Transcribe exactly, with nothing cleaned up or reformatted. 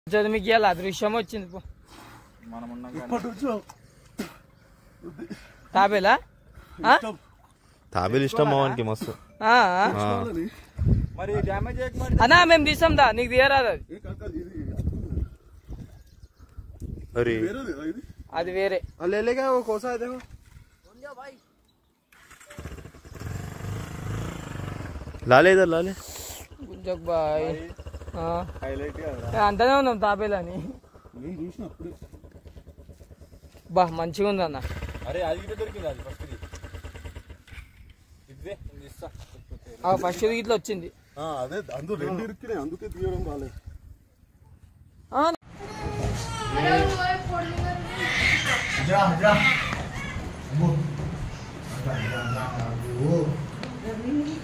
మీకు ఇవాళ అదృశ్యం వచ్చింది. తాబేలా తాబేలు ఇష్టం మావానికి మస్తు. అన్నా మేము తీసాం దా, నీకు తీయరాదు అది. అది వేరే లాలే ఇద్దరు లాలే గుంజక్ బాయ్ అంతనే ఉందాం తాబేలు అని. బా మంచిగా ఉంది అన్న. ఫస్ట్ ఇట్లా వచ్చింది. అందుకే